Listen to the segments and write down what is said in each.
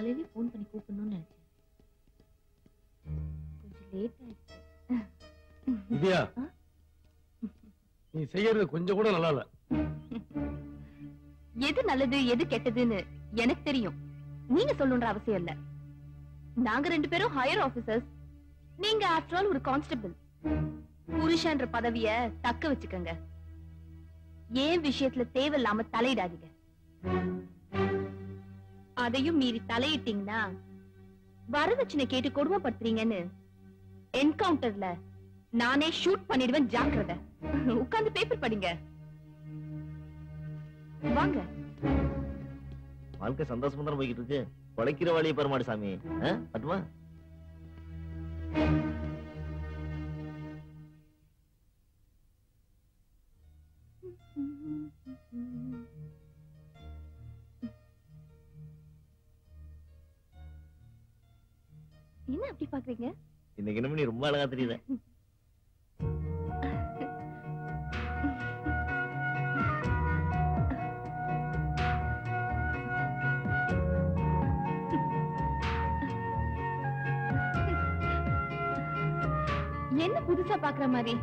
காலையிலே போன் பண்ணி கூப்பிடணும்னு நினைச்சேன். கொஞ்சம் லேட் ஆயிடுச்சு. வித்யா, நீ செய்யறது கொஞ்சம் கூட நல்லா இல்ல. எது நல்லது எது கெட்டதுன்னு எனக்கு தெரியும். நீங்க சொல்லணும்ன்ற அவசியம் இல்ல. நாங்க 2 பேரும் ஹையர் ஆபீசர்ஸ். நீங்க ஆஃப்டர் ஆல் ஒரு கான்ஸ்டபிள். புருஷன்ற பதவிய தக்க வச்சுக்கங்க. ஏன் விஷயத்துல தேவையில்லாம தலையிடாதீங்க. அதையும் மீறி தலையிட்டீங்கன்னா வரதட்சணை கேட்டு கொடுமைப்படுத்துறீங்கன்னு என்கவுண்டர்ல நானே ஷூட் பண்ணிடுவேன். ஜாக்கிரதை. உட்கார்ந்து பேப்பர் படிங்க. வாங்க. வாழ்க்கை சந்தோஷமா தான் போய்கிட்டு இருக்கு. பழைக்கிற வழியை பெருமாடு சாமி. அட்டுமா என்ன அப்படி பாக்குறீங்க? இன்னைக்கு என்ன நீ ரொம்ப அழகா தெரியுத. என்ன புதுசா பாக்குற மாதிரி?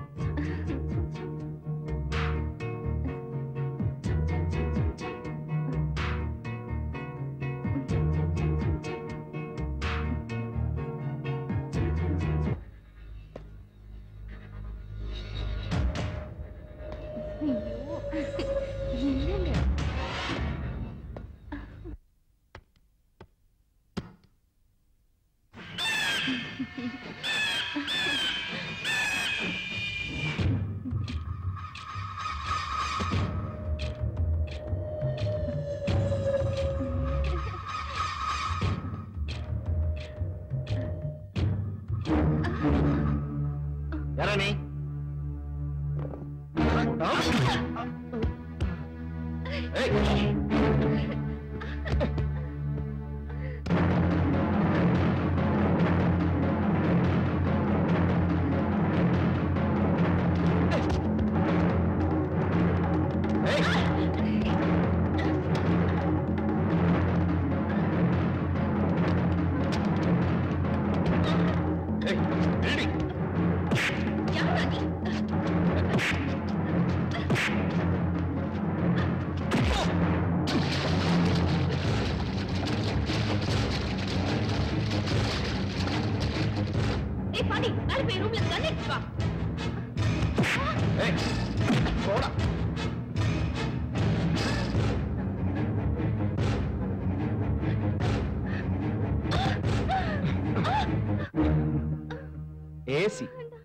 ஏசி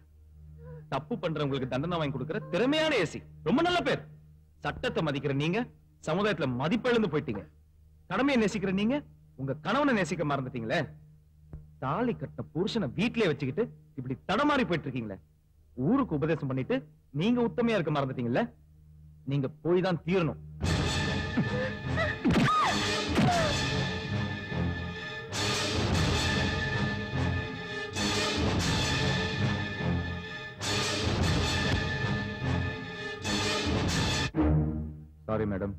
தப்பு பண்றவங்களுக்கு தண்டனை வாங்கி கொடுக்கிற திறமையான ஏசி. ரொம்ப நல்ல பேர். சட்டத்தை மதிக்கிற நீங்க சமுதாயத்துல மதிப்பிழந்து போயிட்டீங்க. கடமையை நேசிக்கிற நீங்க உங்க கணவனை நேசிக்க மறந்துட்டீங்களே. தாலி கட்ட புருஷனை வீட்டிலே வச்சுக்கிட்டு இப்படி தடமாறி போயிட்டு இருக்கீங்களே. ஊருக்கு உபதேசம் பண்ணிட்டு நீங்க உத்தமையா இருக்க மறந்துட்டீங்கல்ல. நீங்க போய் தான் தீரணும். Sorry madam.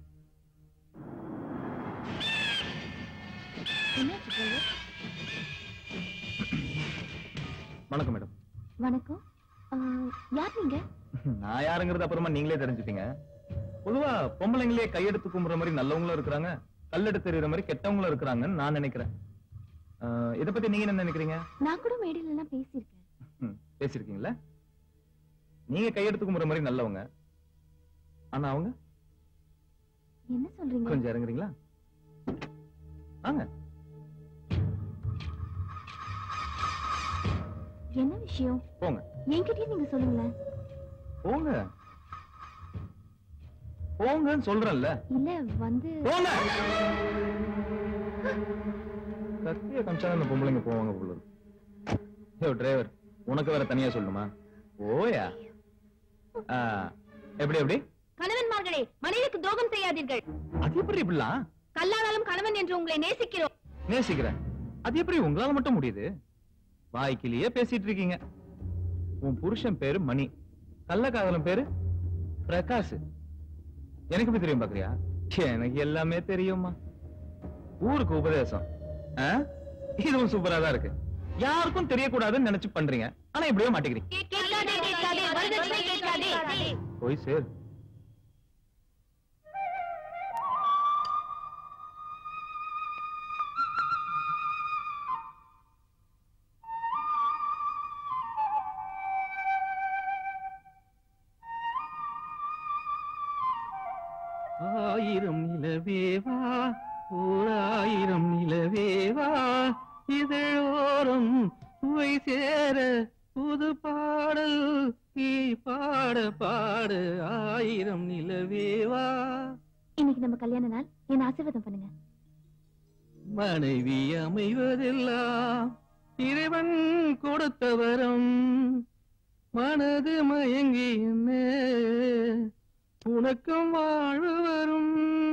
வணக்கம் மேடம். வணக்கம். யார் நீங்க? நான் யாருங்கிறது அப்புறமா நீங்களே தெரிஞ்சுப்பீங்க. பொதுவா பொம்பளைங்களே கையெடுத்து கும்புற மாதிரி நல்லவங்களும் இருக்கிறாங்க, கல்லெடுத்து தெரியுற மாதிரி கெட்டவங்களும் இருக்கிறாங்கன்னு நான் நினைக்கிறேன். இத பத்தி நீங்க என்ன நினைக்கிறீங்க? நான் கூட மேடையில எல்லாம் பேசியிருக்கேன். பேசிருக்கீங்களா? நீங்க கையெடுத்து கும்புற மாதிரி நல்லவங்க, ஆனா அவங்க என்ன சொல்றீங்க? கொஞ்சம் இறங்குறீங்களா? வாங்க. என்ன விஷயம்? போங்க. என்கிட்டயே நீங்க சொல்லுங்களேன். போங்க போங்கன்னு சொல்றேன்ல. இல்ல வந்து போங்க. கத்திய கம்சான அந்த பொம்பளைங்க போவாங்க போல. டிரைவர், உனக்கு வேற தனியா சொல்லணுமா? ஓயா. எப்படி எப்படி? கணவன்மார்களே, மனைவிக்கு துரோகம் செய்யாதீர்கள். அது எப்படி இப்படிலாம்? கல்லானாலும் கணவன் என்று உங்களை நேசிக்கிறோம். நேசிக்கிறேன். அது எப்படி உங்களால மட்டும் முடியுது? வாய்க்கிலேயே பேசிட்டு இருக்கீங்க. உன் புருஷன் பேரு மணி, கள்ளக்காதலன் பேரு பிரகாஷ். எனக்கு எப்படி தெரியும் பாக்குறியா? எனக்கு எல்லாமே தெரியுமா. ஊருக்கு உபதேசம், இதுவும் சூப்பரா தான் இருக்கு. யாருக்கும் தெரியக்கூடாதுன்னு நினைச்சு பண்றீங்க, ஆனா இப்படியே மாட்டிக்கிறீங்க. போய் சேர். ஆயிரம் நிலவேவா, ஓராயிரம் நிலவேவா, இதழோரம் சுவை சேர புது பாடல் நீ பாட பாட, ஆயிரம் நிலவேவா. இன்னைக்கு நம்ம கல்யாண நாள், என்ன ஆசீர்வாதம் பண்ணுங்க. மனைவி அமைவதெல்லாம் இறைவன் கொடுத்த வரம், மனது மயங்கி என்ன உனக்கும் வாழ்வு வரும்.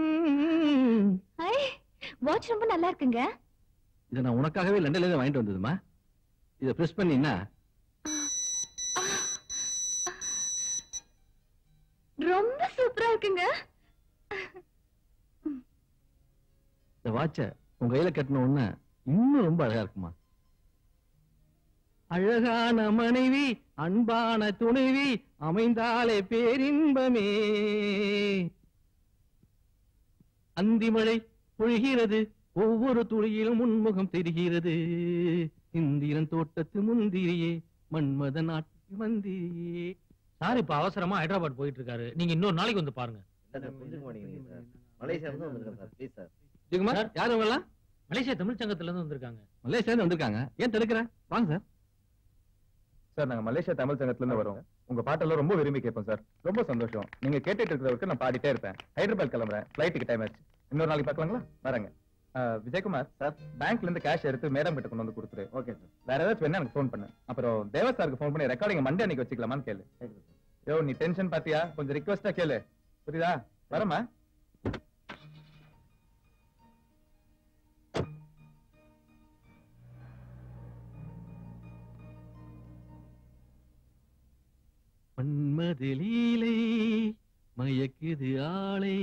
வாட்ச் ரொம்ப நல்லா இருக்குங்க. இதை நான் உனக்காகவே லண்டன்ல இருந்து வாங்கிட்டு வந்ததுமா. இதை பிரஸ் பண்ணினா ரொம்ப சூப்பரா இருக்குங்க. இந்த வாட்ச உங்க கையில கட்டின உடனே இன்னும் ரொம்ப அழகா இருக்குமா. அழகான மனைவி அன்பான துணைவி அமைந்தாலே பேரின்பமே. அந்திமழை பொழிகிறது, ஒவ்வொரு துளியிலும் உன்முகம் தெரிகிறது. இந்திரன் தோட்டத்து முந்திரியே, மன்மத நாட்டுக்கு மந்திரியே. சார் இப்ப அவசரமா ஹைதராபாத் போயிட்டு இருக்காரு, நீங்க இன்னொரு நாளைக்கு வந்து பாருங்க. மலேசியா இருந்து வந்திருக்கேன் சார். Please sir. ஜிகுமார், யார் அவங்க எல்லாம்? மலேசியா தமிழ் சங்கத்துல இருந்து வந்திருக்காங்க. மலேசியா இருந்து வந்திருக்காங்க. ஏன் தடுக்கிற? வாங்க சார். சார், நாங்க மலேசியா தமிழ் சங்கத்துல இருந்து வரோம். உங்க பாட்டெல்லாம் ரொம்ப விரும்பி கேட்போம் சார். ரொம்ப சந்தோஷம். நீங்க கேட்டுட்டு இருக்கிறவருக்கு நான் பாடிட்டே இருப்பேன். ஹைதராபாத் கிளம்புறேன், ஃபிளைட்டுக்கு டைம் ஆச்சு. இன்னொரு நாளைக்கு பார்க்கலாங்களா? வரேங்க. விஜயகுமார் சார், பேங்க்ல இருந்து கேஷ் எடுத்து மேடம் கிட்ட கொண்டு வந்து கொடுத்துரு. Okay sir. வேற ஏதாச்சும் வேணா எனக்கு ஃபோன் பண்ணு. அப்புறம் தேவா சாருக்கு ஃபோன் பண்ணி ரெக்கார்டிங் மண்டே அன்னைக்கு வச்சுக்கலாமான்னு கேளு. யோ, நீ டென்ஷன் பாத்தியா? கொஞ்சம் ரிக்வெஸ்டா கேளு, புரியுதா? வரமா? மன்மத லீலை மயக்குது ஆளை,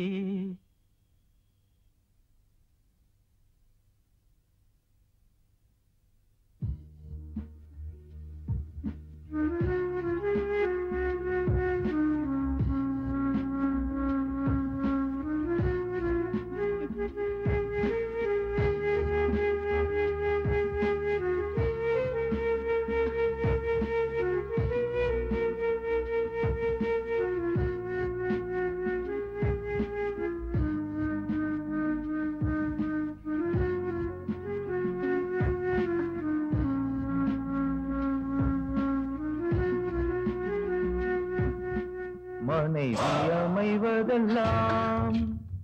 மனைவி அமைவதெல்லாம்.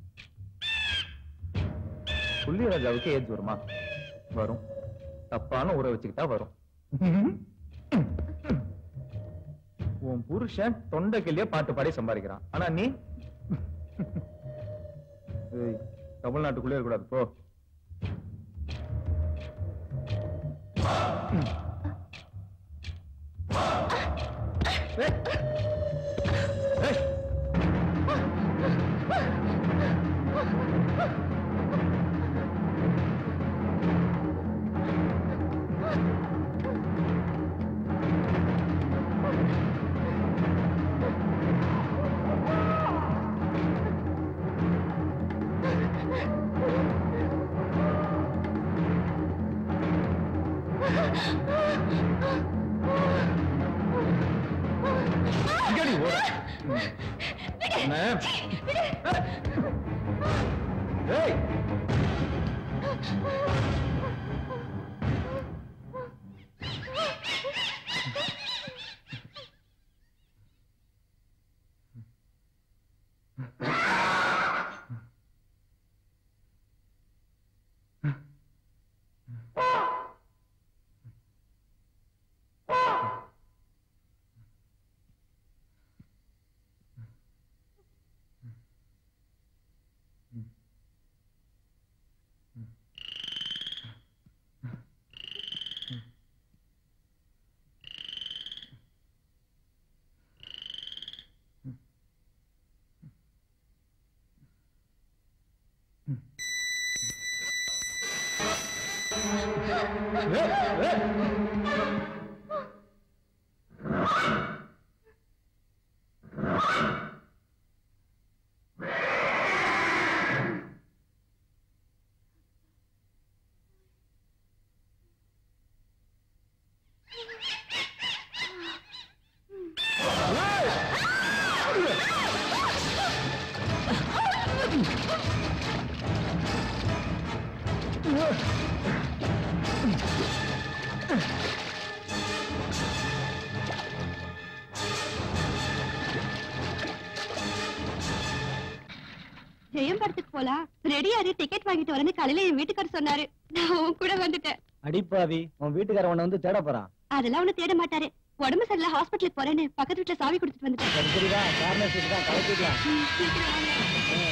புள்ளிராஜாவுக்கு ஏஜ் வருமா? வரும். தப்பான ஊரை வச்சுக்கிட்டா வரும். உன் புருஷன் தொண்டைக்கிலேயே பாட்டு பாடி சம்பாதிக்கிறான், ஆனா நீ தமிழ்நாட்டுக்குள்ளே இருக்கக்கூடாது போ. ஜெயம் படத்துக்கு போலாம் ரெடியாரு டிக்கெட் வாங்கிட்டு வரேன்னு காலையில என் வீட்டுக்காரர் சொன்னாரு நான் உன் கூட வந்துட்டேன். அடிப்பாவி உன் வீட்டுக்கார உன்னை வந்து தேட போறான். அதெல்லாம் ஒண்ணு தேட மாட்டாரு. உடம்பு சரியில்லை ஹாஸ்பிட்டலுக்கு போறேன்னு பக்கத்து வீட்டுல சாவி கொடுத்துட்டு வந்துட்டேன். சரிதா காரணம் தான் கலக்கிக்கலாம். சீக்கிரம் வாங்க.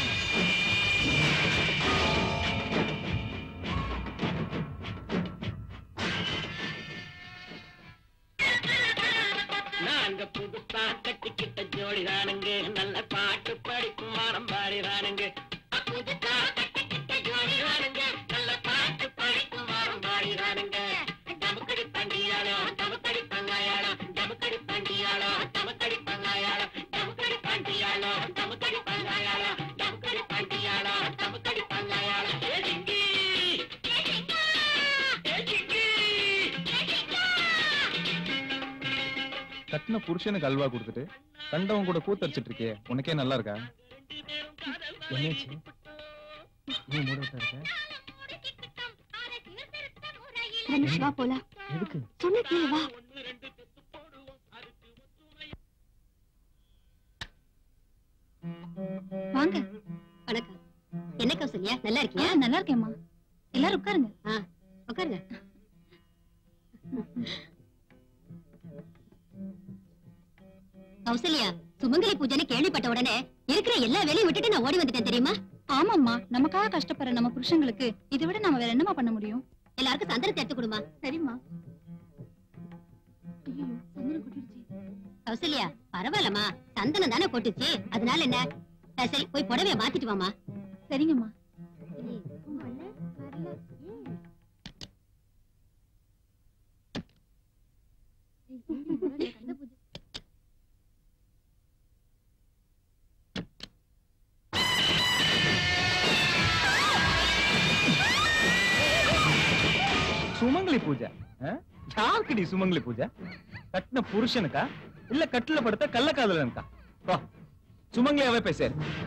நாங்க புதுசா கட்டிக்கிட்ட ஜோடிதானுங்க நல்ல பாட்டு படிக்கும் மரம் பாடிதானுங்க புதுசா கட்டிக்கிட்ட ஜோடிதானுங்க நல்ல பாட்டு படிக்கும் மரம் பாடிதானுங்க டமுக்கடி பண்டியாளோ டமுக்கடி பங்காயாளோ டமுக்கடி பண்டியாளோ டமுக்கடி பங்காயாளோ டமுக்கடி பண்டியாளோ டமுக்கடி பங்காயாளோ டமுக்கடி பண்டியாளோ டமுக்கடி பங்காயாளோ ஏடிங்கி கட்டின புருஷனுக்கு அல்வா கொடுத்துட்டு கண்டவன் கூட கூத்தரிச்சிட்டு இருக்கே, உனக்கே நல்லா இருக்கா? என்னாச்சு? நீ மூடட்டா இருக்க? தனுஷ் வா போலாம். எதுக்கு? சொன்ன கேளு வா. வாங்க. வணக்கம். என்ன கௌசல்யா நல்லா இருக்கியா? நல்லா இருக்கேம்மா. எல்லாரும் உட்காருங்க. உட்காருங்க. கௌசல்யா சுமங்கலி பூஜைன்னு கேள்விப்பட்ட உடனே இருக்கிற எல்லா வேலையும் விட்டுட்டு நான் ஓடி வந்துட்டேன் தெரியுமா? ஆமாம்மா, நமக்காக கஷ்டப்படுற நம்ம புருஷங்களுக்கு இதை விட நம்ம வேற என்னமா பண்ண முடியும்? எல்லாருக்கும் சந்தனத்தை எடுத்து கொடுமா. சரிம்மா. கௌசல்யா பரவாயில்லம்மா, சந்தனம் தானே கொட்டுச்சு, அதனால என்ன? சரி போய் புடவைய மாத்திட்டு வாமா. சரிங்கம்மா. சுமங்கலி பூஜை? யாருக்குடி சுமங்கலி பூஜை? கட்டின புருஷனுக்கா இல்ல கட்டில படுத்த கள்ளக்காதலனுக்கா? வா சுமங்கலியாவே பேசு.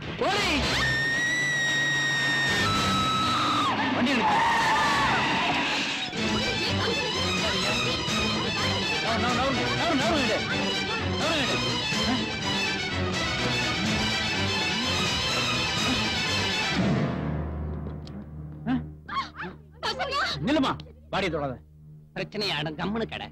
வண்டி நிறுத்து. நில்லுமா, பாடிய தொடாத. பிரச்சனையாட கம்முனு கடை.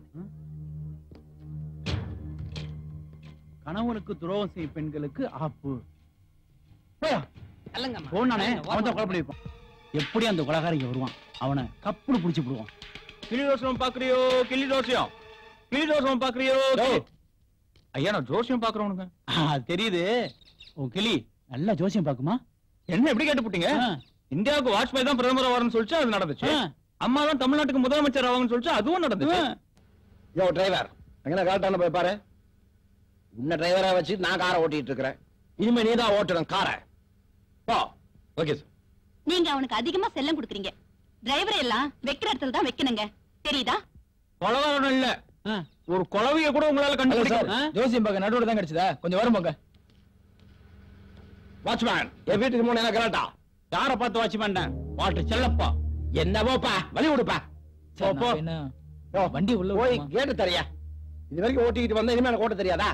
கணவனுக்கு துரோகம் செய்யும் பெண்களுக்கு ஆப்பு. போயா அல்லங்கம்மா. போனானே அவன் தான் கொலை பண்ணிருப்பான். எப்படி அந்த கொலைகாரங்க வருவான், அவனை கப்புனு புடிச்சு போடுவான். கிளி தோசம் பாக்குறியோ? கிளி தோசையம் கிளி தோசம் பாக்குறியோ? ஐயா நான் ஜோசியம் பாக்குறவனுங்க. தெரியுது, உன் கிளி நல்லா ஜோசியம் பாக்குமா? என்ன எப்படி கேட்டு போட்டீங்க? இந்தியாவுக்கு வாஜ்பாய் தான் பிரதமர் ஆவார்னு சொல்லிச்சு, அது நடந்துச்சு. அம்மா தான் தமிழ்நாட்டுக்கு முதலமைச்சர் ஆவாங்கன்னு சொல்லிச்சு, அதுவும் நடந்துச்சு. யோ டிரைவர், எங்கன கரெக்டான போய் பாரு. உன்ன டிரைவரா வச்சு நான் காரை ஓட்டிட்டு இருக்கிறேன். இனிமே நீ தான் ஓட்டணும் காரை. போ. Okay sir. நீங்க அவனுக்கு அதிகமா செல்லம் கொடுக்குறீங்க. டிரைவர் எல்லாம் வைக்கிற இடத்துல தான் வைக்கணுங்க, தெரியுதா? கொலகாரன் இல்ல, ஒரு குழவைய கூட உங்களால கண்டுபிடிக்க. ஜோசியம் பார்க்க நடுவுல தான் கிடைச்சதா? கொஞ்சம் வரும் போங்க. வாட்ச்மேன், என் வீட்டுக்கு முன்ன என்ன கரெக்டா? யாரை பார்த்து வாட்ச்மேன்? வாட்டர் செல்லப்பா. என்னவோப்பா, வழி விடுப்பா. வண்டி உள்ள போய் கேட்டு தரியா? இது வரைக்கும் ஓட்டிக்கிட்டு வந்தா இனிமே எனக்கு ஓட்ட தெரியாதா?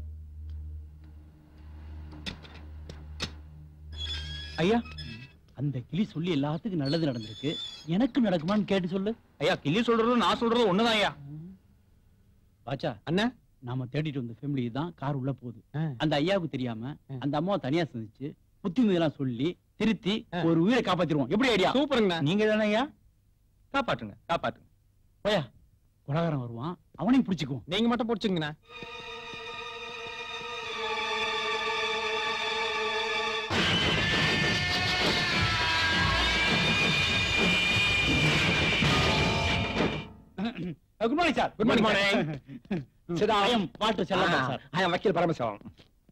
ஐயா, அந்த கிளி சொல்லி எல்லாத்துக்கும் நல்லது நடந்திருக்கு, எனக்கு நடக்குமான்னு கேட்டு சொல்லு. ஐயா கிளி சொல்றது நான் சொல்றது ஒண்ணுதான் ஐயா. பாச்சா அண்ணா, நாம தேடிட்டு வந்த ஃபேமிலி தான் கார் உள்ள போகுது. அந்த ஐயாவுக்கு தெரியாம அந்த அம்மாவை தனியா சந்திச்சு புத்திமதியெல்லாம் சொல்லி திருத்தி ஒரு உயிரை காப்பாத்திடுவோம். எப்படி ஐடியா? சூப்பருங்க. நீங்க தானே ஐயா? காப்பாற்றுங்க காப்பாற்றுங்க. போயா, கொலகாரன் வருவான், அவனையும் பிடிச்சுக்குவோம். நீங்க மட்டும் பிடிச்சுங்கண்ணா. Good morning sir. Good morning. Sita. I am பாட்டு செல்லப்பா சார். ஐ எம் வக்கீல் பரமசிவம்.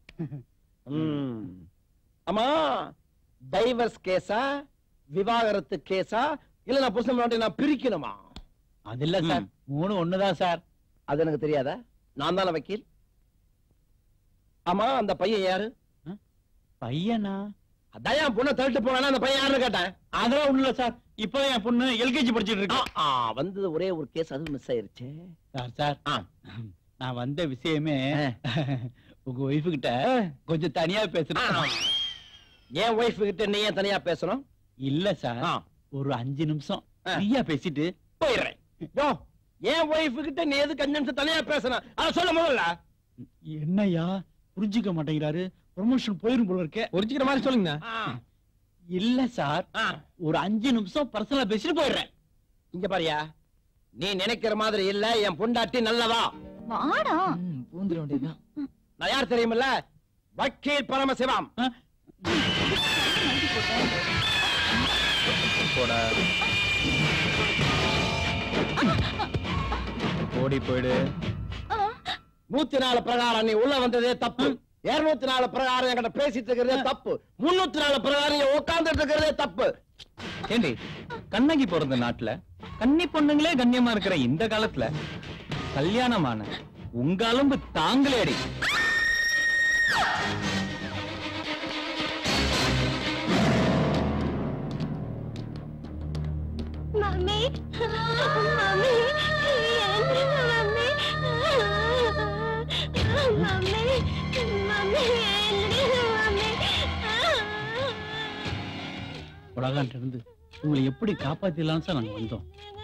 அம்மா டைவர்ஸ் கேஸா விவாகரத்து கேஸா இல்ல நான் புருஷன் நான் பிரிக்கணுமா? அது இல்ல சார், மூணு ஒண்ணுதான் சார். அது எனக்கு தெரியாதா? நான் தானே வக்கீல். ஆமா அந்த பையன் யாரு? பையனா? அதான் என் பொண்ணை தள்ளிட்டு போனா அந்த பையன் யாருன்னு கேட்டேன். அதெல்லாம் ஒண்ணுல சார். இப்போ என் பொண்ணு எல்கேஜி படிச்சிட்டு இருக்கா. வந்தது ஒரே ஒரு கேஸ், அது மிஸ் ஆயிருச்சு. சார் நான் வந்த விஷயமே உங்க ஒய்ஃபு கிட்ட கொஞ்சம் தனியா பேசுறேன். என் ஒய்ஃப் கிட்ட நீ ஏன் தனியா பேசணும்? இல்ல சார், ஒரு 5 நிமிஷம் ஃப்ரீயா பேசிட்டு போயிடுறேன். என் ஒய்ஃப் கிட்ட நீ எதுக்கு 5 நிமிஷம் தனியா பேசணும்? அத சொல்ல முதல்ல. என்னையா புரிஞ்சுக்க மாட்டேங்கிறாரு? ப்ரமோஷன் போயிரும் போல இருக்கே. புரிஞ்சுக்கிற மாதிரி சொல்லுங்க. இல்ல சார், ஒரு 5 நிமிஷம் பர்சனலா பேசிட்டு போயிடுறேன். இங்க பாரியா, நீ நினைக்கிற மாதிரி இல்ல. என் பொண்டாட்டி நல்லவா. வாடா. பூந்துட வேண்டியதுதான். நான் யார் தெரியுமில்ல? வக்கீல் பரமசிவம். ஓடி போயிடு. 104 பிரகாரம் நீ உள்ள வந்ததே தப்பு. 204 பிரகாரம் என்கிட்ட பேசிட்டு இருக்கிறதே தப்பு. 304 பிரகாரம் நீ உட்கார்ந்துட்டு இருக்கிறதே தப்பு. ஏண்டி கண்ணகி பிறந்த நாட்டுல கன்னி பொண்ணுங்களே கண்ணியமா இருக்கிற இந்த காலத்துல கல்யாணமான உங்க அலும்பு தாங்களே அடி. மம்மி மம்மி மம்மி மம்மி உலகான்ட்டு இருந்து உங்களை எப்படி காப்பாத்திடலாம் சார் நாங்க வந்தோம்.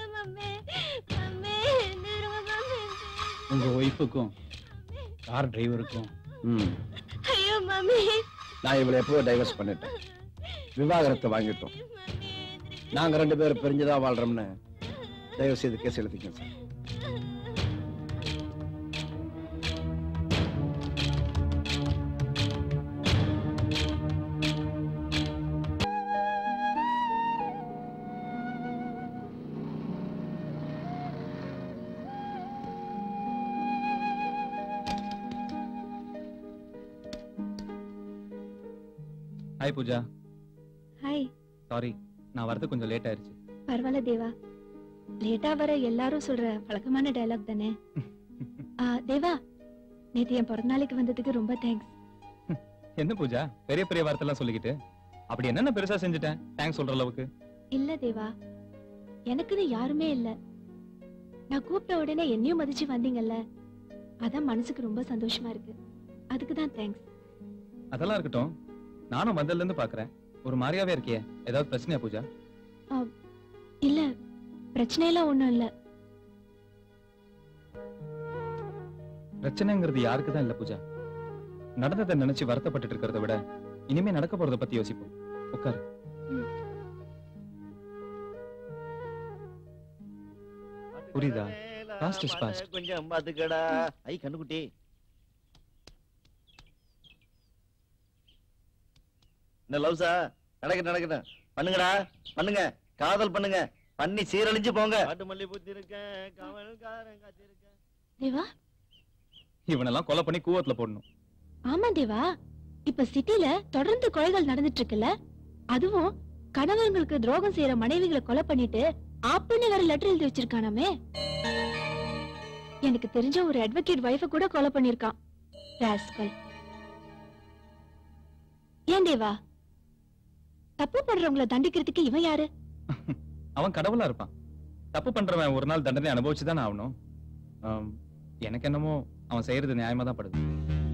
உங்க ஒய்ஃபுக்கும் கார் டிரைவருக்கும் ஐயோ மம்மி, நான் இவளை எப்போ டைவர்ஸ் பண்ணிட்டேன். விவாகரத்தை வாங்கிட்டோம். நாங்க 2 பேரும் பிரிஞ்சுதான் வாழ்றோம்னு தயவு செய்து கேஸ் எழுதிக்கங்க sir. Hi Pooja. Hi. Sorry, நான் வரது கொஞ்சம் லேட் ஆயிருச்சு. பரவாயில்ல தேவா, லேட்டா வர எல்லாரும் சொல்ற பழக்கமான டயலாக் தானே. தேவா, நேத்து என் பிறந்த நாளைக்கு வந்ததுக்கு ரொம்ப தேங்க்ஸ். என்ன பூஜா பெரிய பெரிய வார்த்தை எல்லாம் சொல்லிக்கிட்டு? அப்படி என்னென்ன பெருசா செஞ்சுட்டேன் தேங்க்ஸ் சொல்ற அளவுக்கு? இல்ல தேவா, எனக்குன்னு யாருமே இல்ல. நான் கூப்பிட்ட உடனே என்னையும் மதிச்சு வந்தீங்கல்ல, அதான் மனசுக்கு ரொம்ப சந்தோஷமா இருக்கு. அதுக்கு தான் தேங்க்ஸ். அதெல்லாம் இருக்கட்டும், நானும் வந்ததுல இருந்து பாக்குறேன் ஒரு மாதிரியாவே இருக்கியே. ஏதாவது பிரச்சனையா பூஜா? இல்ல, பிரச்சனை எல்லாம் ஒண்ணும் இல்ல. பிரச்சனைங்கிறது யாருக்குதான் இல்ல பூஜா. நடந்ததை நினைச்சு வருத்தப்பட்டு இருக்கிறத விட இனிமே நடக்க போறத பத்தி யோசிப்போம். உட்காரு. புரியுதா? Past is past. கொஞ்சம் பாத்துக்கடா. ஐ கண்ணுக்குட்டி. என்ன லவ்ஸா? நடக்கட்டும் பண்ணுங்கடா, பண்ணுங்க, காதல் பண்ணுங்க, பண்ணி சீரழிஞ்சு போங்க. காட்டு மல்லி பூத்தி இருக்கேன், காவல்காரன் காத்திருக்கேன். தேவா, இவனெல்லாம் கொலை பண்ணி கூவத்துல போடணும். ஆமா தேவா, இப்ப சிட்டில தொடர்ந்து கொலைகள் நடந்துட்டு இருக்குல்ல, அதுவும் கணவர்களுக்கு துரோகம் செய்யற மனைவிகளை கொலை பண்ணிட்டு ஆப்புன்னு வேற லெட்டர் எழுதி வச்சிருக்கானாமே. எனக்கு தெரிஞ்ச ஒரு அட்வொகேட் வைஃப கூட கொலை பண்ணிருக்கான். ராஸ்கல். ஏன் தேவா, தப்பு பண்றவங்களை தண்டிக்கிறதுக்கு இவன் யாரு? அவன் கடவுளா இருப்பான். தப்பு பண்றவன் ஒரு நாள் தண்டனை அனுபவிச்சுதான் ஆகணும். எனக்கு என்னமோ அவன் செய்யறது நியாயமா தான் படுது.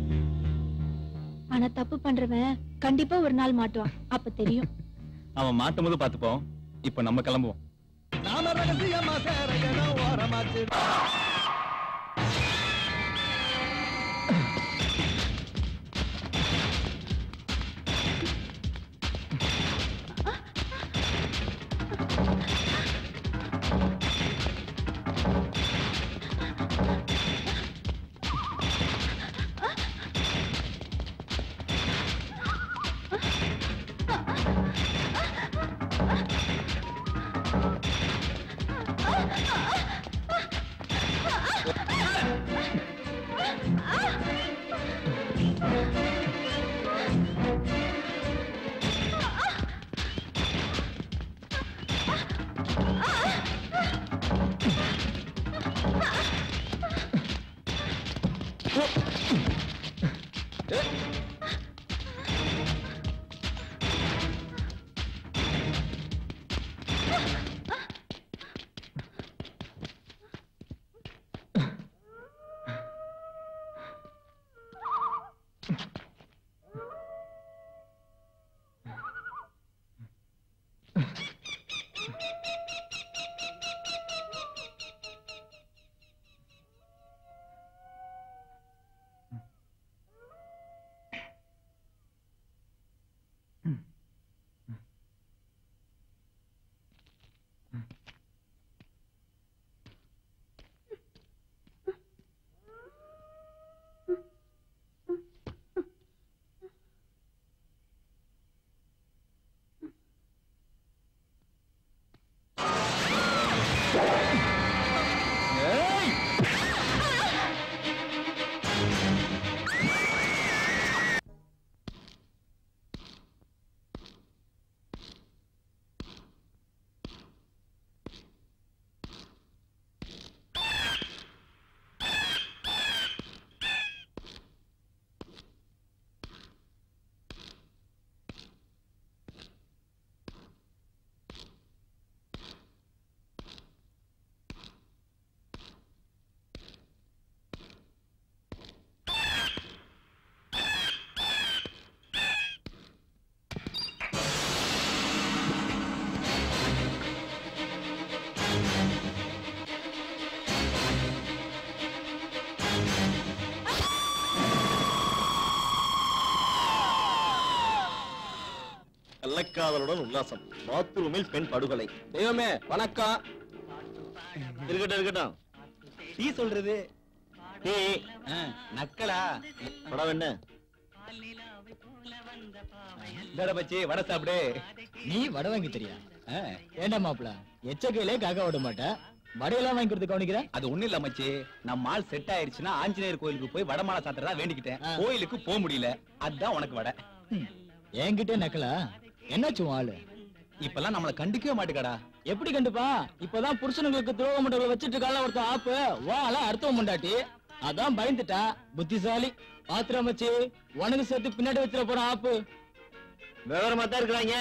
ஆனா தப்பு பண்றவன் கண்டிப்பா ஒரு நாள் மாட்டுவான், அப்ப தெரியும். அவன் மாட்டும் போது பாத்துப்போம். இப்ப நம்ம கிளம்புவோம். நாம ரகசியமா சேர இடம் ஓரமாச்சு. கள்ளக்காதலுடன் உல்லாசம், பாத்ரூமில் பெண் படுகொலை. தெய்வமே வணக்கம். இருக்கட்டும் இருக்கட்டும். டீ சொல்றது டீ நக்கலா படம் என்ன? பச்சி வடை சாப்பிடு. நீ வடை வாங்கி தெரியா? ஏண்டா மாப்பிள எச்சக்கையிலே காக்க விட மாட்டேன், வடையெல்லாம் வாங்கி கொடுத்து கவனிக்கிற? அது ஒண்ணு இல்ல மச்சி, நம்ம ஆள் செட் ஆயிருச்சுன்னா ஆஞ்சநேயர் கோயிலுக்கு போய் வடமாலை சாத்துறதா வேண்டிக்கிட்டேன். கோயிலுக்கு போக முடியல, அதான் உனக்கு வடை. என்கிட்ட நக்கலா? என்னாச்சு ஆளு? இப்பெல்லாம் நம்மள கண்டிக்கவே மாட்டேங்கடா. எப்படி கண்டுப்பா? இப்பதான் புருஷனுங்களுக்கு துரோக மண்டல வச்சிட்டு இருக்கால ஒருத்தன் ஆப்பு, வாழ அர்த்தம் முண்டாட்டி, அதான் பயந்துட்டா. புத்திசாலி. பாத்திரம் வச்சு உனக்கு சேர்த்து பின்னாடி வச்சிட போற ஆப்பு. விவரமா தான் இருக்கிறாங்க.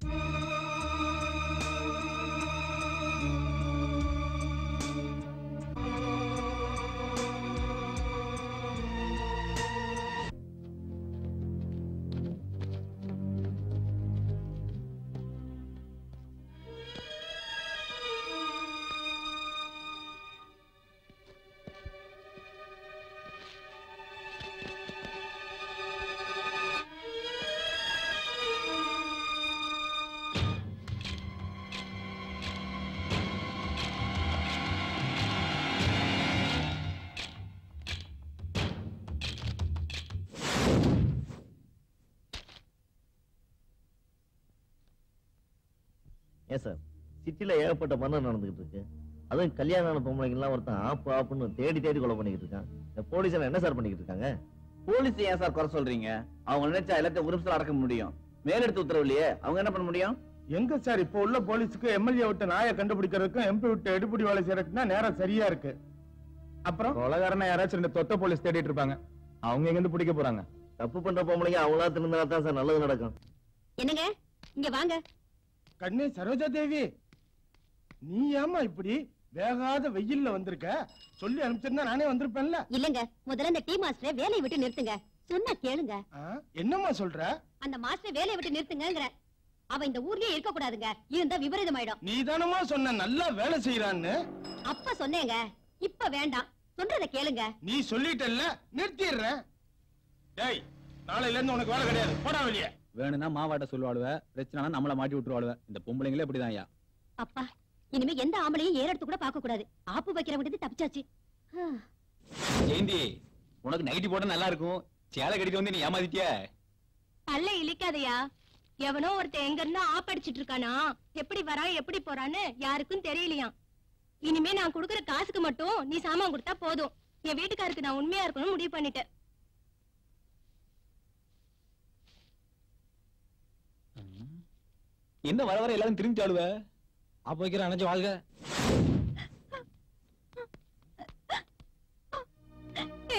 ஏன் சார், சிட்டில ஏகப்பட்ட மரணம் நடந்துகிட்டு இருக்கு. அதுவும் கல்யாணம் பொம்பளைங்கெல்லாம் ஒருத்தன் ஆப்பு ஆப்புன்னு தேடி தேடி கொலை பண்ணிக்கிட்டு இருக்கான். இந்த போலீஸ் என்ன சார் பண்ணிக்கிட்டு இருக்காங்க? போலீஸ் ஏன் சார் குறை சொல்றீங்க? அவங்க நினைச்சா எல்லாத்தையும் ஒரு நிமிஷம் அடக்க முடியும். மேலெடுத்து உத்தரவு இல்லையே, அவங்க என்ன பண்ண முடியும்? எங்க சார் இப்ப உள்ள போலீஸுக்கு எம்எல்ஏ விட்டு நாயை கண்டுபிடிக்கிறதுக்கும் எம்பி விட்டு எடுபடி வேலை செய்யறதுக்குன்னா நேரம் சரியா இருக்கு. அப்புறம் கொலகாரனை யாராச்சும் ரெண்டு தொட்ட போலீஸ் தேடிட்டு இருப்பாங்க, அவங்க எங்க இருந்து பிடிக்க போறாங்க? தப்பு பண்ற பொம்பளைங்க அவங்களா திருந்தா தான் சார் நல்லது நடக்கும். என்னங்க இங்க வாங்க. கண்ணே சரோஜா தேவி, நீ ஏமா இப்படி வேகாத வெயில்ல வந்திருக்க? சொல்லி அனுப்பிச்சிருந்தா நானே வந்திருப்பேன்ல. இல்லங்க, முதல்ல இந்த டீ மாஸ்டரை வேலையை விட்டு நிறுத்துங்க. சொன்னா கேளுங்க. என்னம்மா சொல்ற? அந்த மாஸ்டரை வேலையை விட்டு நிறுத்துங்கங்கற. அவ இந்த ஊர்லயே இருக்க கூடாதுங்க, இருந்தா விபரீதமாயிடும். நீ தானமா சொன்ன நல்லா வேலை செய்யறான்னு? அப்ப சொன்னேங்க, இப்ப வேண்டாம். சொல்றத கேளுங்க. நீ சொல்லிட்டல்ல, நிறுத்திடுறேன். டேய், நாளையில இருந்து உனக்கு வேலை கிடையாது, போடா வெளியே. வேணும்னா மாவாட்ட சொல்லுவாளுவ, பிரச்சனை நம்மள மாட்டி விட்டுருவாளுவ. இந்த பொம்பளைங்களே இப்படிதான் ஐயா. அப்பா, இனிமே எந்த ஆம்பளையும் ஏறெடுத்து கூட பார்க்க கூடாது. ஆப்பு வைக்கிறவங்க தப்பிச்சாச்சு. ஜெயந்தி, உனக்கு நைட்டி போட நல்லா இருக்கும், சேலை கடிக்க வந்து நீ ஏமாத்திட்டிய. அல்ல இழிக்காதையா. எவனோ ஒருத்தன் எங்க இருந்தா ஆப்படிச்சிட்டு இருக்கானா, எப்படி வரான் எப்படி போறான்னு யாருக்கும் தெரியலையா. இனிமே நான் குடுக்கற காசுக்கு மட்டும் நீ சாமான் கொடுத்தா போதும். என் வீட்டுக்காருக்கு நான் உண்மையா இருக்கணும்னு முடிவு பண்ணிட்டேன். என்ன வர வர எல்லாரும் திரும்பி ஆளுவ? அப்ப வைக்கிற அணைச்சு வாழ்க.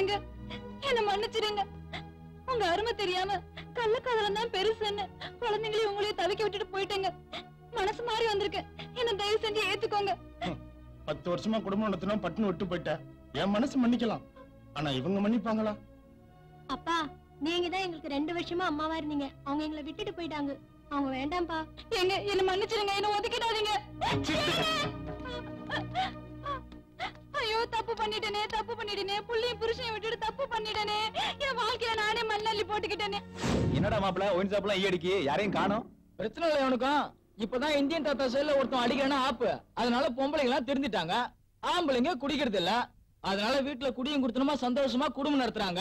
ஏங்க என்ன மன்னிச்சிடுங்க. உங்க அருமை தெரியாம கள்ளக்காதலன் தான் பெருசுன்னு குழந்தைங்களையும் உங்களையும் தவிக்க விட்டுட்டு போயிட்டேங்க. மனசு மாறி வந்திருக்கேன். என்ன தயவு செஞ்சு ஏத்துக்கோங்க. 10 வருஷமா குடும்பம் நடத்தினா பட்டுன்னு விட்டு போயிட்ட. என் மனசு மன்னிக்கலாம், ஆனா இவங்க மன்னிப்பாங்களா? அப்பா, நீங்க தான் எங்களுக்கு 2 வருஷமா அம்மாவா இருந்தீங்க. அவங்க எங்களை விட்டுட்டு போயிட்டாங்க. அவங்க வேண்டாம்ப்பா. எங்க என்ன மன்னிச்சிடுங்க, என்ன ஒதுக்கிடாதீங்க. ஐயோ, தப்பு பண்ணிட்டேனே. புள்ளையும் புருஷனையும் விட்டுட்டு தப்பு பண்ணிட்டேனே. என் வாழ்க்கையில நானே மண்ணள்ளி போட்டுக்கிட்டேனே. என்னடா மாப்பிள ஒயின் ஷாப்லாம் ஈ அடிக்கி யாரையும் காணோம்? பிரச்சனை இல்லை அவனுக்கும். இப்பதான் இந்தியன் தாத்தா சைடுல ஒருத்தன் அடிக்கிறேன்னா ஆப்பு. அதனால பொம்பளைங்க எல்லாம் திருந்திட்டாங்க. ஆம்பளைங்க குடிக்கிறது இல்ல. அதனால வீட்டுல குடியும் குடுத்தனமா சந்தோஷமா குடும்பம் நடத்துறாங்க.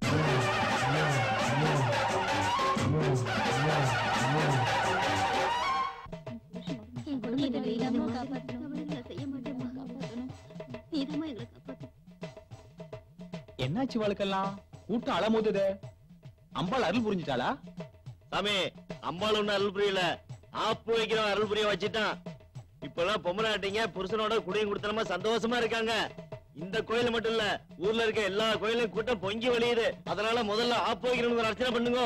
என்னாச்சு வாழ்க்கெல்லாம்? கூட்டம் அலமோதுதே. அம்பாள் அருள் புரிஞ்சிட்டாளா? சாமி, அம்பாள் ஒண்ணு அருள் புரியல, ஆப்பு வைக்கிறவன் அருள் புரிய வச்சுட்டான். இப்பெல்லாம் பொம்மநாட்டிங்க புருஷனோட குடியும் குடுத்தனமா சந்தோஷமா இருக்காங்க. இந்த கோயில் மட்டும் இல்ல, ஊர்ல இருக்க எல்லா கோயிலும் கூட்டம் பொங்கி வழியுது. அதனால முதல்ல ஆப்பு வைக்கணும்னு ஒரு அர்ச்சனை பண்ணுங்க.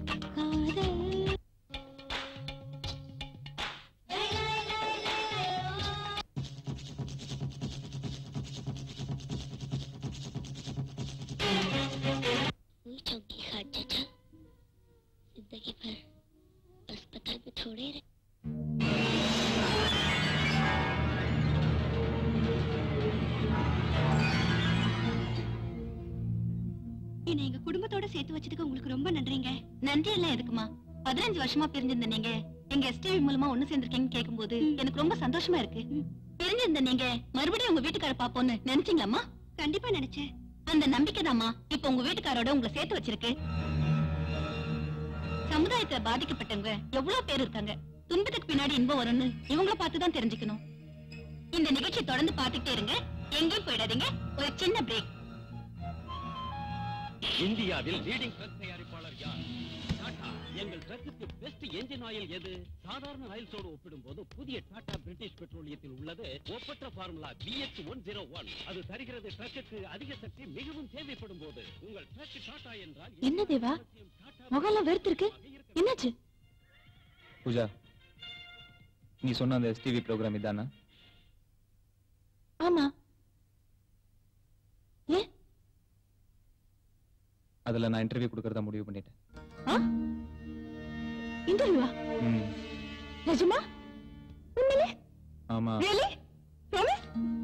जिंदगी भर अस्पताल में छोड़े रहे। என்ன எங்க குடும்பத்தோட சேர்த்து வச்சதுக்கு உங்களுக்கு ரொம்ப நன்றிங்க. நன்றி எல்லாம் எதுக்குமா? 15 வருஷமா பிரிஞ்சிருந்த நீங்க எங்க எஸ்டிவி மூலமா ஒண்ணு சேர்ந்திருக்கீங்கன்னு கேட்கும்போது எனக்கு ரொம்ப சந்தோஷமா இருக்கு. பிரிஞ்சிருந்த நீங்க மறுபடியும் உங்க வீட்டுக்கார பாப்போன்னு நினைச்சீங்களாமா? கண்டிப்பா நினைச்சேன். அந்த நம்பிக்கை தாமா இப்ப உங்க வீட்டுக்காரோட உங்களை சேர்த்து வச்சிருக்கு. சமுதாயத்துல பாதிக்கப்பட்டவங்க எவ்வளவு பேர் இருக்காங்க. துன்பத்துக்கு பின்னாடி இன்பம் வரும்னு இவங்கள பார்த்துதான் தெரிஞ்சுக்கணும். இந்த நிகழ்ச்சி தொடர்ந்து பார்த்துட்டே இருங்க, எங்கேயும் போயிடாதீங்க. ஒரு சின்ன பிரேக். இந்தியாவில் லீடிங் ட்ரக் தயாரிப்பாளர் யார்? டாடா. எங்கள் ட்ரக்குக்கு பெஸ்ட் என்ஜின் ஆயில் எது? சாதாரண ஆயில்ஸோடு ஒப்பிடும்போது புதிய டாடா பிரிட்டிஷ் பெட்ரோலியத்தில் உள்ளது ஒப்பற்ற ஃபார்முலா BX101. அது தருகிறது ட்ரக்குக்கு அதிக சக்தி மிகவும் தேவைப்படும் போது. உங்கள் ட்ரக் டாடா என்றால் என்ன தேவா, முகம்லாம் வெறுத்திருக்கு, என்னாச்சு? பூஜா, நீ சொன்ன அந்த எஸ்டிவி ப்ரோக்ராம் இதானா? ஆமா. ஏன்? அதுல நான் இன்டர்வியூ கொடுக்கறதா முடிவு பண்ணிட்டேன். இன்டர்வியூவா? நிஜமா? உண்மையிலே? ஆமா. Really? Promise?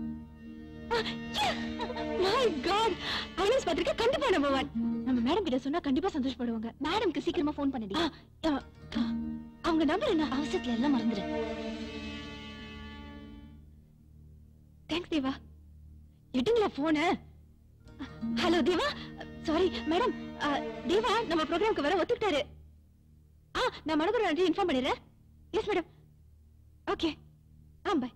My God! ஐனஸ் பத்திரிக்கை கண்டிப்பா நம்பர் 1. நம்ம மேடம் கிட்ட சொன்னா கண்டிப்பா சந்தோஷப்படுவாங்க. மேடம்க்கு சீக்கிரமா ஃபோன் பண்ணிடு. அவங்க நம்பர் என்ன? அவசரத்துல எல்லாம் மறந்துடு. தேங்க்ஸ் தேவா. எடுங்களா போன. Hello Deva, sorry madam. Deva நம்ம ப்ரோக்ராம்க்கு வர ஒத்துக்கிட்டாரு. நான் மனோகர் ஆண்டி இன்ஃபார்ம் பண்ணிடுறேன். Yes madam. Okay, bye.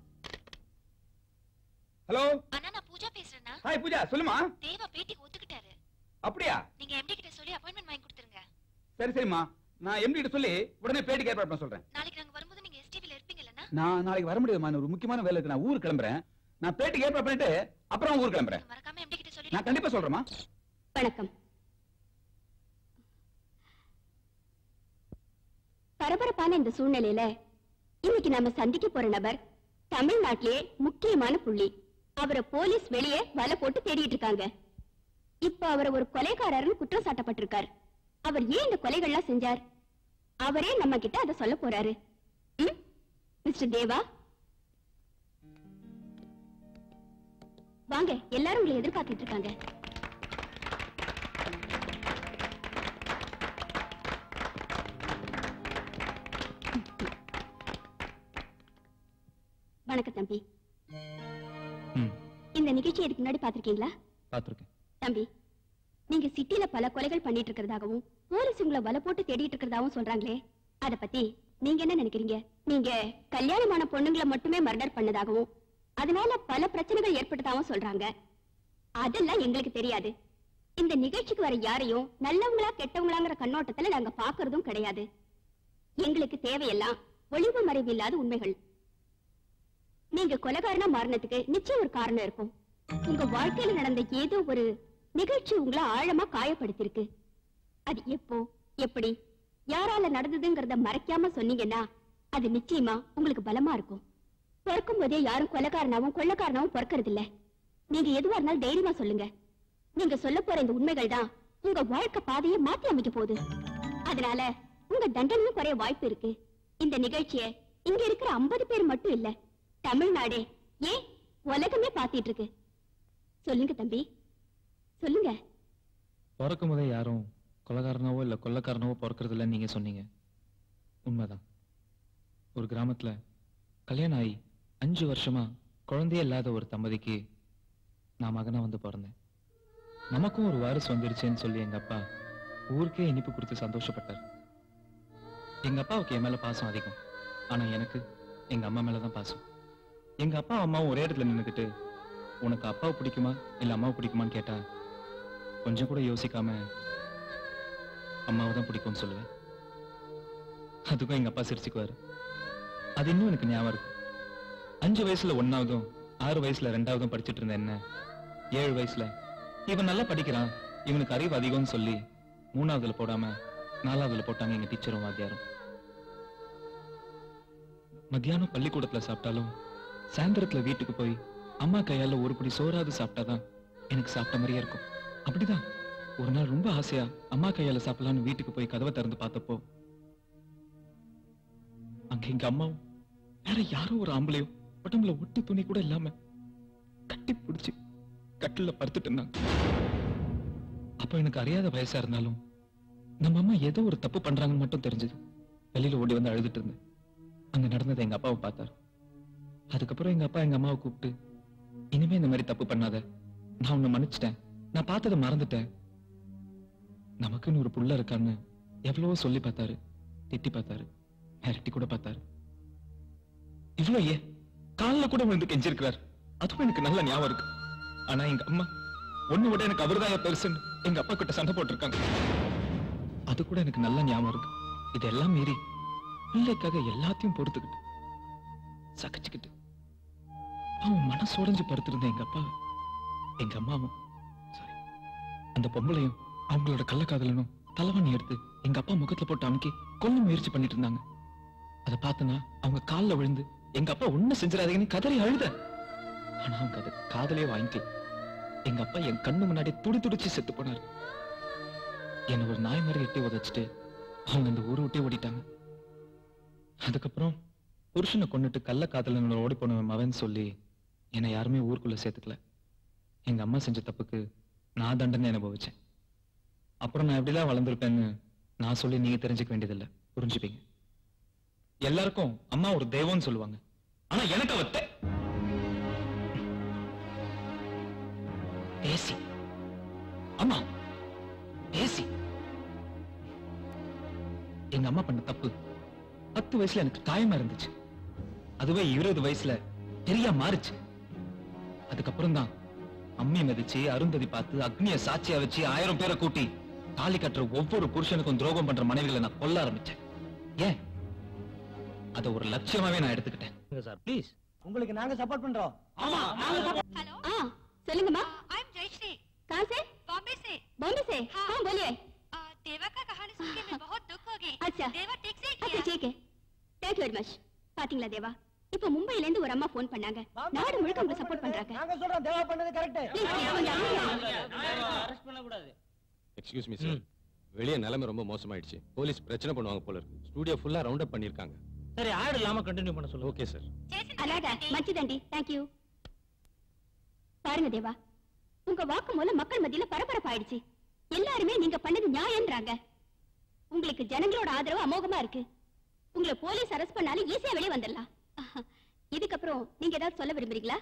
Hello அண்ணா, நான் பூஜா பேசுறேன்னா. ஹாய் பூஜா, சொல்லுமா. தேவா பேட்டிக்கு ஒத்துக்கிட்டாரு. அப்படியா? நீங்க எம்டி கிட்ட சொல்லி அப்பாயின்ட்மென்ட் வாங்கி கொடுத்துருங்க. சரி சரிமா, நான் எம்டி கிட்ட சொல்லி உடனே பேட்டிக்கு ஏற்பாடு பண்ண சொல்றேன். நாளைக்கு நாங்க வரும்போது நீங்க எஸ்டிவில இருப்பீங்கலண்ணா? நான் நாளைக்கு வர முடியாதுமா, ஒரு முக்கியமான வேலை இருக்கு. நான் ஊருக்கு கிளம்புறேன். நான் பேட்டிக்கு ஏற்பாடு பண்ணிட்டு அப்புறம் ஊருக்கு கிளம்புறேன். மறக்காம எம்டி கிட்ட சொல்லி. நான் கண்டிப்பா சொல்றேமா. வணக்கம். பரபரப்பான இந்த சூழ்நிலையில இன்னைக்கு நாம சந்திக்க போற நபர் தமிழ்நாட்டிலே முக்கியமான புள்ளி. அவரை போலீஸ் வெளியே வலை போட்டு தேடிட்டு இருக்காங்க. இப்ப அவர் ஒரு கொலைகாரர்னு குற்றம் சாட்டப்பட்டிருக்கார். அவர் ஏன் இந்த கொலைகள்லாம் செஞ்சார்? அவரே நம்ம கிட்ட அதை சொல்ல போறாரு. மிஸ்டர் தேவா, வாங்க, எல்லாரும் உங்களை எதிர்பார்த்துட்டு இருக்காங்க. வணக்கம் தம்பி. இந்த நிகழ்ச்சி இதுக்கு முன்னாடி பாத்திருக்கீங்களா? பாத்திருக்கேன். தம்பி, நீங்க சிட்டில பல கொலைகள் பண்ணிட்டு இருக்கிறதாகவும் போலீஸ் உங்களை வலை போட்டு தேடிட்டு இருக்கிறதாவும் சொல்றாங்களே, அத பத்தி நீங்க என்ன நினைக்கிறீங்க? நீங்க கல்யாணமான பொண்ணுங்களை மட்டுமே மர்டர் பண்ணதாகவும் அதனால பல பிரச்சனைகள் ஏற்பட்டதாகவும் சொல்றாங்க. அதெல்லாம் எங்களுக்கு தெரியாது. இந்த நிகழ்ச்சிக்கு வர யாரையும் நல்லவங்களா கெட்டவங்களாங்கிற கண்ணோட்டத்துல நாங்க பாக்குறதும் கிடையாது. எங்களுக்கு தேவையெல்லாம் ஒளிவு மறைவு இல்லாத உண்மைகள். நீங்க கொலைகாரனா மாறினதுக்கு நிச்சயம் ஒரு காரணம் இருக்கும். உங்க வாழ்க்கையில நடந்த ஏதோ ஒரு நிகழ்ச்சி உங்களை ஆழமா காயப்படுத்திருக்கு. அது எப்போ எப்படி யாரால நடந்ததுங்கிறத மறைக்காம சொன்னீங்கன்னா அது நிச்சயமா உங்களுக்கு பலமா இருக்கும். பிறக்கும் போதே யாரும் கொலைக்காரனாவும் கொள்ளக்காரனாவும் பிறக்கிறது இல்ல. நீங்க எதுவா இருந்தாலும் தைரியமா சொல்லுங்க. நீங்க சொல்ல போற இந்த உண்மைகள் தான் உங்க வாழ்க்கை பாதையை மாத்தி அமைக்க போகுது. அதனால உங்க தண்டனையும் குறைய வாய்ப்பு இருக்கு. இந்த நிகழ்ச்சிய இங்க இருக்கிற 50 பேர் மட்டும் இல்ல, தமிழ்நாடே ஏன் உலகமே பாத்திட்டு இருக்கு. சொல்லுங்க தம்பி, சொல்லுங்க. பிறக்கும் போதே யாரும் கொலைகாரனாவோ இல்ல கொள்ளக்காரனாவோ பிறக்கிறது இல்லைன்னு நீங்க சொன்னீங்க. உண்மைதான். ஒரு கிராமத்துல கல்யாணம் ஆகி 5 வருஷமா குழந்தையே இல்லாத ஒரு தம்பதிக்கு நான் மகனா வந்து பிறந்தேன். நமக்கும் ஒரு வாரிசு வந்துருச்சேன்னு சொல்லி எங்க அப்பா ஊருக்கே இனிப்பு கொடுத்து சந்தோஷப்பட்டார். எங்க அப்பாவுக்கு என் மேல பாசம் அதிகம். ஆனா எனக்கு எங்க அம்மா மேலதான் பாசம். எங்க அப்பா அம்மாவும் ஒரே இடத்துல நின்னுக்கிட்டு உனக்கு அப்பாவை பிடிக்குமா இல்ல அம்மாவை பிடிக்குமான்னு கேட்டா கொஞ்சம் கூட யோசிக்காம அம்மாவை தான் பிடிக்கும்னு சொல்லுவேன். அதுக்கும் எங்க அப்பா சிரிச்சுக்குவாரு. அது இன்னும் எனக்கு ஞாபகம் இருக்கு. 5 வயசுல 1ஆவதும் 6 வயசுல 2ஆவதும் படிச்சுட்டு இருந்த என்ன 7 வயசுல இவன் நல்லா படிக்கிறான், இவனுக்கு அறிவு அதிகம்னு சொல்லி 3ஆவதுல போடாம 4ஆவதுல போட்டாங்க எங்க டீச்சரும் வாத்தியாரும். மத்தியானம் பள்ளிக்கூடத்துல சாப்பிட்டாலும் சாயந்தரத்துல வீட்டுக்கு போய் அம்மா கையால ஒரு பிடி சோறாவது சாப்பிட்டாதான் எனக்கு சாப்பிட்ட மாதிரியே இருக்கும். அப்படிதான் ஒரு நாள் ரொம்ப ஆசையா அம்மா கையால சாப்பிடலான்னு வீட்டுக்கு போய் கதவை திறந்து பார்த்தப்போ அங்க எங்க அம்மாவும் வேற யாரோ ஒரு ஆம்பளையும் உடம்புல ஒட்டு துணி கூட இல்லாம கட்டி பிடிச்சு கட்டில படுத்துட்டு இருந்தாங்க. அப்ப எனக்கு அறியாத வயசா இருந்தாலும் நம்ம அம்மா ஏதோ ஒரு தப்பு பண்றாங்கன்னு மட்டும் தெரிஞ்சது. வெளியில ஓடி வந்து அழுதுட்டு இருந்தேன். அங்க நடந்ததை எங்க அப்பாவை பார்த்தாரு. அதுக்கப்புறம் எங்க அப்பா எங்க அம்மாவை கூப்பிட்டு, இனிமே இந்த மாதிரி தப்பு பண்ணாத, நான் உன்னை மன்னிச்சிட்டேன், நான் பார்த்ததை மறந்துட்டேன், நமக்குன்னு ஒரு புள்ள இருக்கான்னு எவ்வளவோ சொல்லி பார்த்தாரு, திட்டி பார்த்தாரு, மிரட்டி கூட பார்த்தாரு. இவ்வளவு ஏன் காலில் கூட விழுந்து கெஞ்சிருக்கிறார். அதுவும் எனக்கு நல்ல ஞாபகம் இருக்கு. ஆனா எங்க அம்மா ஒண்ணு விட எனக்கு அவர்தான் பெருசுன்னு எங்க அப்பா கிட்ட சண்டை போட்டிருக்காங்க. அது கூட எனக்கு நல்ல ஞாபகம் இருக்கு. இதெல்லாம் மீறி பிள்ளைக்காக எல்லாத்தையும் பொறுத்துக்கிட்டு சகிச்சுக்கிட்டு அவன் மனசு உடைஞ்சு படுத்திருந்த எங்க அப்பா எங்க அம்மாவும் சாரி அந்த பொம்பளையும் அவங்களோட கள்ளக்காதலனும் தலைவணி எடுத்து எங்க அப்பா முகத்துல போட்டு அமுக்கி கொல்ல முயற்சி பண்ணிட்டு இருந்தாங்க. அதை பார்த்தனா அவங்க காலில் விழுந்து எங்க அப்பா ஒண்ணு செஞ்சிடாதீங்கன்னு கதறி அழுத. ஆனா அவங்க அதை காதலே வாங்கிக்கல. எங்க அப்பா என் கண்ணு முன்னாடி துடி துடிச்சு செத்து போனாரு. என்ன ஒரு நாய் மாதிரி எட்டி உதச்சிட்டு அவங்க அந்த ஊரை விட்டே ஓடிட்டாங்க. அதுக்கப்புறம் புருஷனை கொண்டுட்டு கள்ள காதலனோட ஓடி போன மவன் சொல்லி என்னை யாருமே ஊருக்குள்ள சேர்த்துக்கல. எங்க அம்மா செஞ்ச தப்புக்கு நான் தண்டனை அனுபவிச்சேன். அப்புறம் நான் எப்படிலாம் வளர்ந்துருப்பேன்னு நான் சொல்லி நீங்க தெரிஞ்சுக்க வேண்டியதில்லை, புரிஞ்சுப்பீங்க. எல்லாருக்கும் அம்மா ஒரு தெய்வம்னு சொல்லுவாங்க. ஆனா எனக்கு அவத்த பேசி அம்மா பேசி எங்க அம்மா பண்ண தப்பு 10 வயசுல எனக்கு காயமா இருந்துச்சு. அதுவே 20 வயசுல தெரியா மாறுச்சு. அதுக்கப்புறம் தான் அம்மி மதிச்சு அருந்ததி பார்த்து அக்னிய சாட்சியா வச்சு 1000 பேரை கூட்டி தாலி கட்டுற ஒவ்வொரு புருஷனுக்கும் துரோகம் பண்ற மனைவிகளை நான் கொல்ல ஆரம்பிச்சேன். ஏன் அத ஒரு லட்சியமாவே நான் எடுத்துக்கிட்டேன். சார் ப்ளீஸ், உங்களுக்கு நாங்க சப்போர்ட் பண்றோம். ஆமா हेलो சொல்லுங்கம்மா. I am Jayashree. कहां से? बॉम्बे से। बॉम्बे से? हां बोलिए। देवा का कहानी सुन के मैं बहुत दुख हो गई। अच्छा देवा ठीक से किया। अच्छा ठीक है, थैंक यू वेरी मच। பாத்தீங்களா தேவா, இப்போ மும்பைல இருந்து ஒரு அம்மா ஃபோன் பண்ணாங்க. நாடு முழுக்க உங்களுக்கு சப்போர்ட் பண்றாங்க. நாங்க சொல்றோம் தேவா பண்ணது கரெக்ட். அரெஸ்ட் பண்ண கூடாது. எக்ஸ்கியூஸ் மீ சார், வெளிய நிலைமை ரொம்ப மோசமாயிடுச்சு. போலீஸ் பிரச்சனை பண்ணுவாங்க போல இருக்கு. ஸ்டுடியோ ஃபுல்லா ரவுண்ட் அப் பண்ணிருக்காங்க. சரி ஆட் இல்லாம கண்டினியூ பண்ண சொல்லுங்க. Okay sir. அலாடா மச்சிதண்டி, थैंक यू. பாருங்க தேவா, உங்க வாக்குமூலம் மக்கள் மத்தியில பரபரப்பாயிடுச்சு. எல்லாருமே நீங்க பண்ணது நியாயம்ன்றாங்க. உங்களுக்கு ஜனங்களோட ஆதரவு அமோகமா இருக்கு. உங்களை போலீஸ் அரெஸ்ட் பண்ணாலும் ஈஸியா வெளியே வந்துடலாம். இதுக்கப்புறம் நீங்க ஏதாவது சொல்ல விரும்புறீங்களா?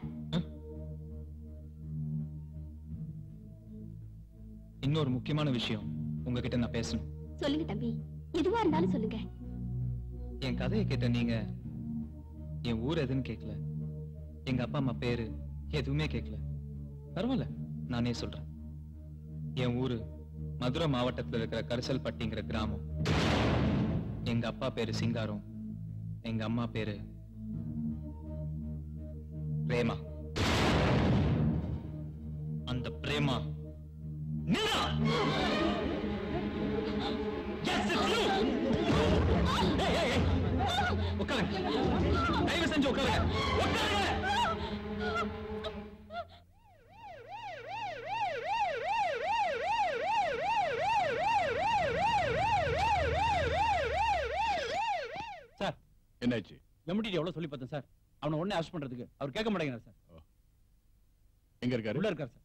இன்னொரு முக்கியமான விஷயம் உங்ககிட்ட நான் பேசணும். சொல்லுங்க தம்பி, எதுவா இருந்தாலும் சொல்லுங்க. என் கதையை கேட்ட நீங்க என் ஊர் எதுன்னு கேட்கல, எங்க அப்பா அம்மா பேரு எதுவுமே கேட்கல. பரவாயில்ல, நானே சொல்றேன். என் ஊரு மதுரை மாவட்டத்தில் இருக்கிற கரிசல்பட்டிங்கிற கிராமம். எங்க அப்பா பேரு சிங்காரம், எங்க அம்மா பேரு பிரேமா. அந்த பிரேமா நில்லா. Yes, it's you. ஏய் உட்காருங்க. தயவு செஞ்சு உட்காருங்க. உட்காருங்க. சார் என்னாச்சு? எம்டிடி எவ்வளவு சொல்லி பார்த்தேன் சார். அவனை உடனே அரெஸ்ட் பண்றதுக்கு அவர் கேட்க மாட்டேங்கிறார் சார். எங்க இருக்காரு? உள்ள இருக்கார் சார்.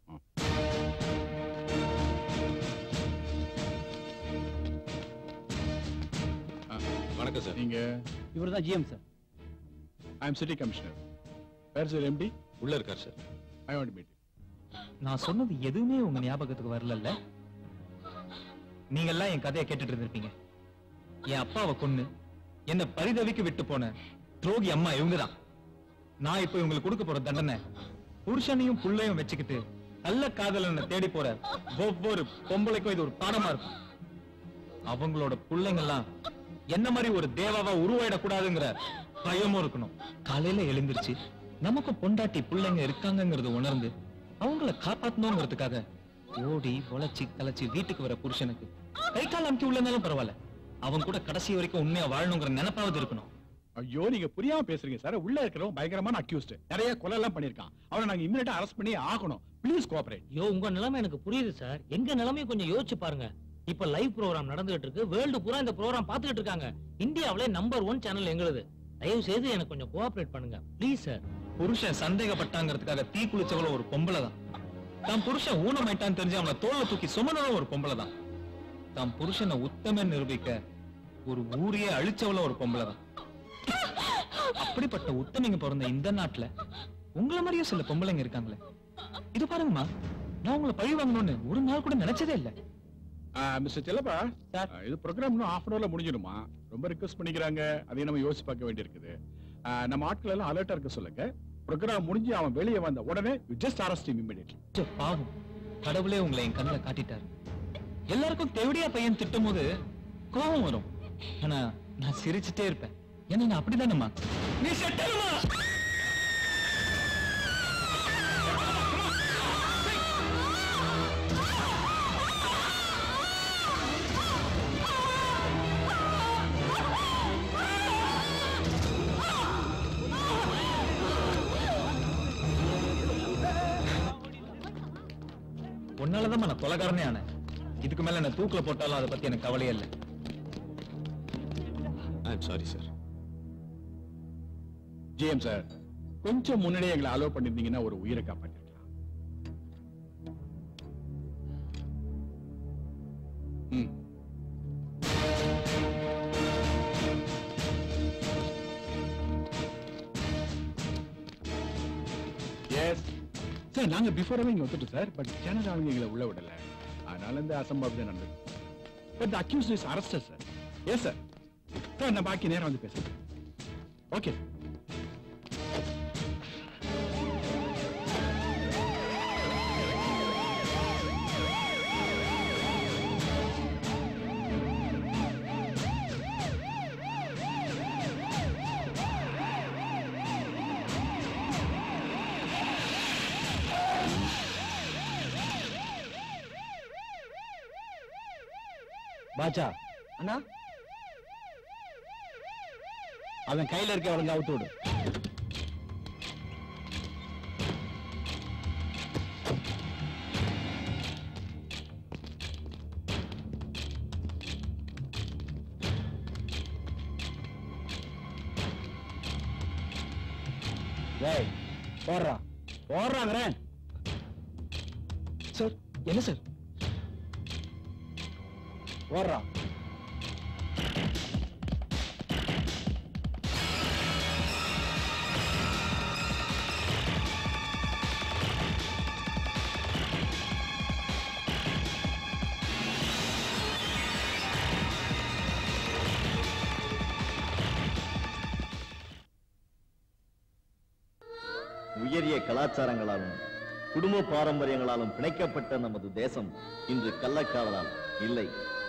வணக்கம் சார். நீங்க? இவர்தான் GM sir. I am city commissioner. Where is your MD? உள்ள இருக்கார் sir. I want to meet. நான் சொன்னது எதுவுமே உங்க ஞாபகத்துக்கு வரலல்ல? நீங்க எல்லாம் என் கதையை கேட்டுட்டு இருந்திருப்பீங்க. என் அப்பாவை கொன்னு என்ன பரிதவிக்கு விட்டு போன துரோகி அம்மா இவங்கதான். நான் இப்ப இவங்களுக்கு கொடுக்க போற தண்டனை புருஷனையும் புள்ளையும் வச்சுக்கிட்டு நல்ல காதலனை தேடி போற ஒவ்வொரு பொம்பளைக்கும் இது ஒரு பாடமா இருக்கும். அவங்களோட பிள்ளைங்கெல்லாம் என்ன மாதிரி ஒரு தேவாவா உருவாயிடக்கூடாதுங்கிற பயமும் இருக்கணும். காலையில எழுந்திருச்சு நமக்கு பொண்டாட்டி பிள்ளைங்க இருக்காங்கிறத உணர்ந்து அவங்கள காப்பாத்தணுங்கிறதுக்காக ஓடி உழைச்சி கலைச்சி வீட்டுக்கு வர புருஷனுக்கு கை கால் அமுக்கி உள்ளனாலும் பரவாயில்ல, அவங்க கூட கடைசி வரைக்கும் உண்மையா வாழணுங்கிற நினைப்பாவது இருக்கணும். ஐயோ, நீங்க புரியாம பேசுறீங்க சார். உள்ள இருக்கிறவன் பயங்கரமான அக்யூஸ்ட். நிறைய கொலை எல்லாம் பண்ணிருக்கான். அவனை நாங்க இமிடியேட்டா அரெஸ்ட் பண்ணி ஆகணும். Please cooperate. ஐயோ, உங்க நிலைமை எனக்கு புரியுது சார். எங்க நிலைமையை கொஞ்சம் யோசிச்சு பாருங்க. இப்ப லைவ் ப்ரோகிராம் நடந்துகிட்டு இருக்கு. வேர்ல்டு பூரா இந்த ப்ரோகிராம் பாத்துக்கிட்டு இருக்காங்க. இந்தியாவிலே நம்பர் 1 சேனல் எங்களுது. தயவு செய்து எனக்கு கொஞ்சம் கோஆபரேட் பண்ணுங்க ப்ளீஸ் சார். புருஷன் சந்தேகப்பட்டாங்கிறதுக்காக தீ குளிச்சவள ஒரு பொம்பளை தான். தான் புருஷன் ஊனமாயிட்டான்னு தெரிஞ்சு அவனை தோல்ல தூக்கி சுமந்தவள ஒரு பொம்பளை தான். தான் புருஷனை உத்தமன் நிரூபிக்க ஒரு ஊரையே அழிச்சவள ஒரு பொம்பளை தான். அப்படிப்பட்ட உத்தமிங்க பிறந்த இந்த நாட்டுல உங்கள மாதிரியே சில பொம்பளைங்க இருக்காங்களே. இது பாருங்கம்மா, நான் உங்களை பழி வாங்கணும்னு ஒரு நாள் கூட நினைச்சதே இல்ல. மிஸ்டர் செல்லப்பா, இது ப்ரோகிராம் இன்னும் half an hourல முடிஞ்சிடுமா? ரொம்ப ரிக்வெஸ்ட் பண்ணிக்கிறாங்க. அதையும் நம்ம யோசிச்சு பார்க்க வேண்டியிருக்குது. நம்ம ஆட்கள் எல்லாம் அலர்ட்டா இருக்க சொல்லுங்க. ப்ரோகிராம் முடிஞ்சு அவன் வெளியே வந்த உடனே just arrest him immediately. பாவம், கடவுளே உங்களை என் கண்ணுல காட்டிட்டாரு. எல்லாருக்கும் தேவடியா பையன் திட்டும் போது கோபம் வரும். ஆனா நான் சிரிச்சுட்டே இருப்பேன். ஏன்னா நான் அப்படிதானம்மா. நீ செட்டலுமா? உன்னாலதான் நான் கொலைகாரனே ஆனேன். இதுக்கு மேல என்ன தூக்குல போட்டாலும் அதை பத்தி எனக்கு கவலையே இல்லை. I am sorry sir. GM sir, கொஞ்சம் முன்னாடியே எங்களை அலோவ் பண்ணிருந்தீங்கன்னா ஒரு உயிரை காப்பாற்றிருக்கலாம். எஸ் சார், நாங்க பிஃபோராவே இங்க வந்துட்டோம் சார். பட் சேனல் அவங்க எங்களை உள்ள விடல. அதனால இந்த அசம்பாவிதம் நடந்தது. But the accused is arrested sir. Yes sir. Sir, நான் பாக்கி நேரம் வந்து பேசுறேன். ஓகே. பாச்சா அண்ணா, அவன் கையில இருக்க அவளுங்க அவுத்து விடு. டேய், போடுறா போடுறாங்கிறேன். சார், என்ன சார்? போடுறா. உயரிய கலாச்சாரங்களாலும் குடும்ப பாரம்பரியங்களாலும் பிணைக்கப்பட்ட நமது தேசம் இன்று கள்ளக்காதலால் இல்லை